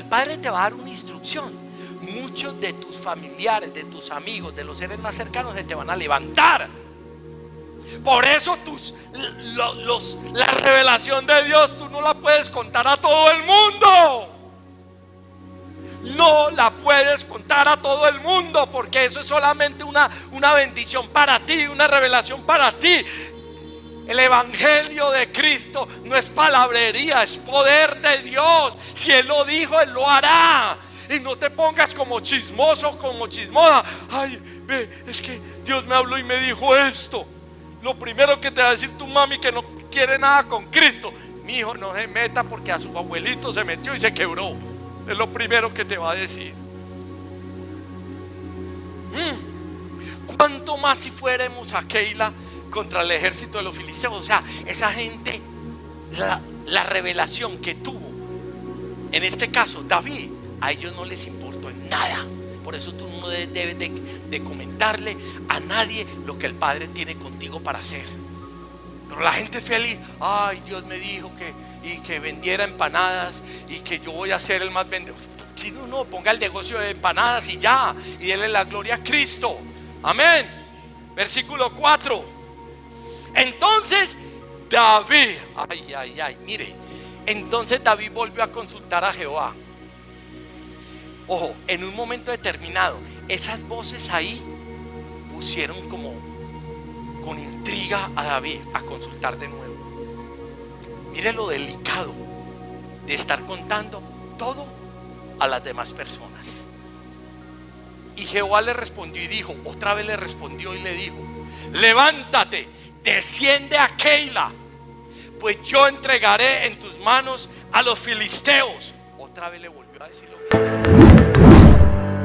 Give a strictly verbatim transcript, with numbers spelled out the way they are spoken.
Padre te va a dar una instrucción. Muchos de tus familiares, de tus amigos, de los seres más cercanos se te van a levantar. Por eso tus, los, los, la revelación de Dios tú no la puedes contar a todo el mundo. No la puedes contar a todo el mundo, porque eso es solamente una, una bendición para ti, una revelación para ti. El evangelio de Cristo no es palabrería, es poder de Dios. Si Él lo dijo, Él lo hará. Y no te pongas como chismoso, como chismosa. Ay, ve, es que Dios me habló y me dijo esto. Lo primero que te va a decir tu mami que no quiere nada con Cristo: mi hijo, no se meta porque a su abuelito se metió y se quebró. Es lo primero que te va a decir. ¿Mm? ¿Cuánto más si fuéramos a Keila contra el ejército de los filisteos? O sea, esa gente, la, la revelación que tuvo, en este caso David, a ellos no les importó en nada. Por eso tú no debes de, de comentarle a nadie lo que el Padre tiene contigo para hacer. Pero la gente es feliz. Ay, Dios me dijo que, y que vendiera empanadas y que yo voy a ser el más vendedor. Si no, no, ponga el negocio de empanadas y ya, y déle la gloria a Cristo. Amén. Versículo cuatro. Entonces David, ay, ay, ay, mire, entonces David volvió a consultar a Jehová. Ojo, en un momento determinado, esas voces ahí pusieron como con intriga a David a consultar de nuevo. Mire lo delicado de estar contando todo a las demás personas. Y Jehová le respondió y dijo, otra vez le respondió y le dijo: levántate, desciende a Keila, pues yo entregaré en tus manos a los filisteos. Otra vez le volvió a decir lo mismo.